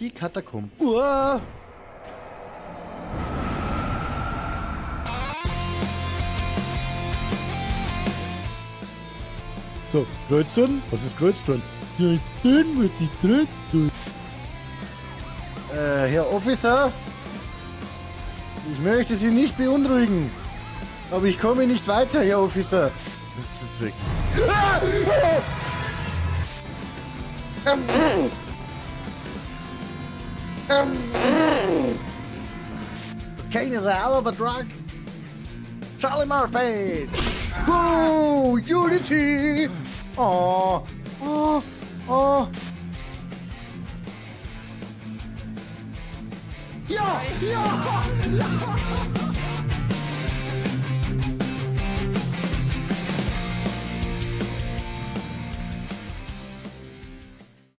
die Katakomben. Uah. So, Kreuzern? Was ist Kreuzern? Ja, den wird die Kreuzern. Herr Officer? Ich möchte Sie nicht beunruhigen. Aber ich komme nicht weiter, Herr Officer. Jetzt ist es weg. Cocaine is a hell of a drug. Charlie Murphy. Woo! Unity! Oh, oh, oh. Ja, ja!